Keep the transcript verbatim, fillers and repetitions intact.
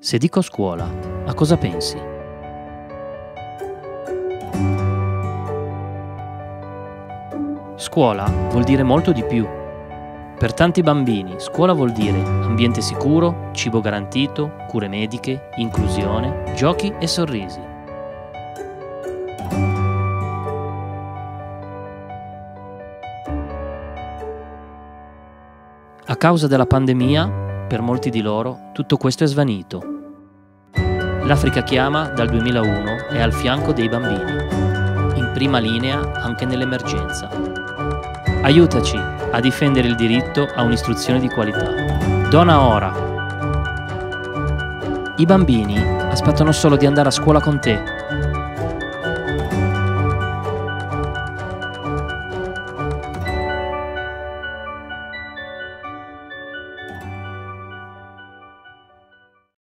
Se dico scuola, a cosa pensi? Scuola vuol dire molto di più. Per tanti bambini, scuola vuol dire ambiente sicuro, cibo garantito, cure mediche, inclusione, giochi e sorrisi. A causa della pandemia, per molti di loro, tutto questo è svanito. L'Africa Chiama dal duemilauno è al fianco dei bambini, in prima linea anche nell'emergenza. Aiutaci a difendere il diritto a un'istruzione di qualità. Dona ora! I bambini aspettano solo di andare a scuola con te.